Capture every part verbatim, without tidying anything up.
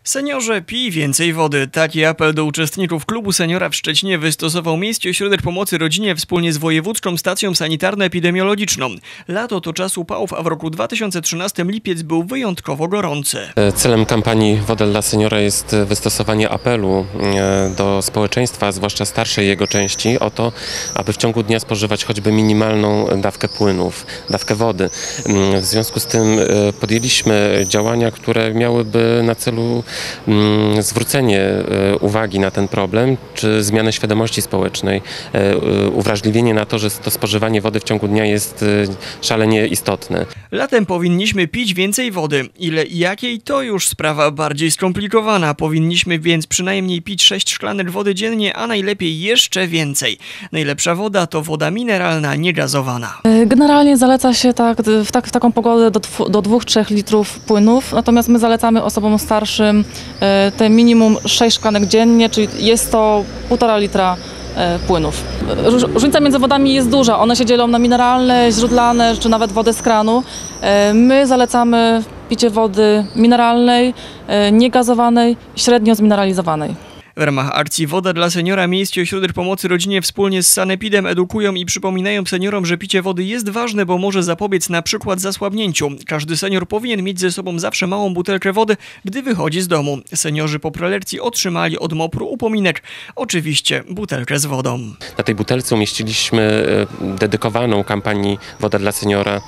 Seniorze, pij więcej wody. Taki apel do uczestników klubu seniora w Szczecinie wystosował Miejski Ośrodek Pomocy Rodzinie wspólnie z Wojewódzką Stacją Sanitarno-Epidemiologiczną. Lato to czas upałów, a w roku dwa tysiące trzynastym lipiec był wyjątkowo gorący. Celem kampanii Woda dla seniora jest wystosowanie apelu do społeczeństwa, zwłaszcza starszej jego części, o to, aby w ciągu dnia spożywać choćby minimalną dawkę płynów, dawkę wody. W związku z tym podjęliśmy działania, które miałyby na celu zwrócenie uwagi na ten problem, czy zmianę świadomości społecznej, uwrażliwienie na to, że to spożywanie wody w ciągu dnia jest szalenie istotne. Latem powinniśmy pić więcej wody. Ile i jakiej, to już sprawa bardziej skomplikowana. Powinniśmy więc przynajmniej pić sześć szklanek wody dziennie, a najlepiej jeszcze więcej. Najlepsza woda to woda mineralna, niegazowana. Generalnie zaleca się tak, w, tak, w taką pogodę do, do dwóch do trzech litrów płynów, natomiast my zalecamy osobom starszym te minimum sześć szklanek dziennie, czyli jest to półtora litra płynów. Różnica między wodami jest duża. One się dzielą na mineralne, źródlane, czy nawet wodę z kranu. My zalecamy picie wody mineralnej, niegazowanej, średnio zmineralizowanej. W ramach akcji Woda dla seniora Miejski Ośrodek Pomocy Rodzinie wspólnie z Sanepidem edukują i przypominają seniorom, że picie wody jest ważne, bo może zapobiec na przykład zasłabnięciu. Każdy senior powinien mieć ze sobą zawsze małą butelkę wody, gdy wychodzi z domu. Seniorzy po prelekcji otrzymali od mopru upominek. Oczywiście butelkę z wodą. Na tej butelce umieściliśmy dedykowaną kampanii Woda dla seniora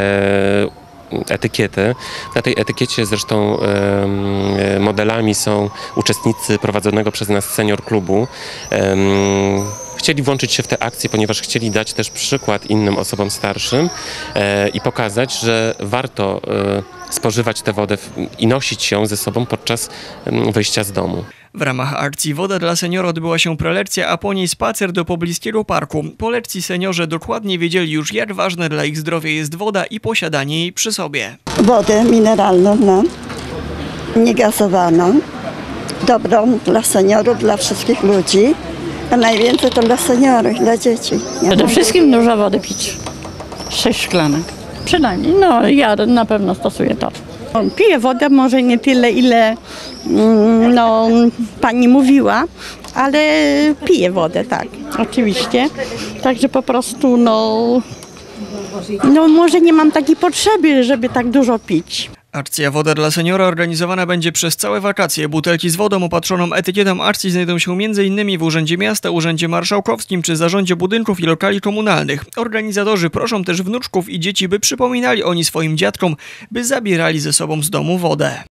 e etykietę. Na tej etykiecie zresztą e, modelami są uczestnicy prowadzonego przez nas senior klubu. E, chcieli włączyć się w tę akcję, ponieważ chcieli dać też przykład innym osobom starszym e, i pokazać, że warto e, spożywać tę wodę i nosić ją ze sobą podczas e, wyjścia z domu. W ramach akcji Woda dla seniora odbyła się prelekcja, a po niej spacer do pobliskiego parku. Po lekcji seniorzy dokładnie wiedzieli już, jak ważne dla ich zdrowia jest woda i posiadanie jej przy sobie. Wodę mineralną, no, niegazowaną, dobrą dla seniorów, dla wszystkich ludzi, a najwięcej to dla seniorów, dla dzieci. Nie? Przede wszystkim dużo wody pić. Sześć szklanek. Przynajmniej. No ja na pewno stosuję to. Piję wodę, może nie tyle, ile no, pani mówiła, ale piję wodę, tak, oczywiście. Także po prostu, no, no może nie mam takiej potrzeby, żeby tak dużo pić. Akcja Woda dla seniora organizowana będzie przez całe wakacje. Butelki z wodą opatrzoną etykietą akcji znajdą się między innymi w Urzędzie Miasta, Urzędzie Marszałkowskim czy Zarządzie Budynków i Lokali Komunalnych. Organizatorzy proszą też wnuczków i dzieci, by przypominali oni swoim dziadkom, by zabierali ze sobą z domu wodę.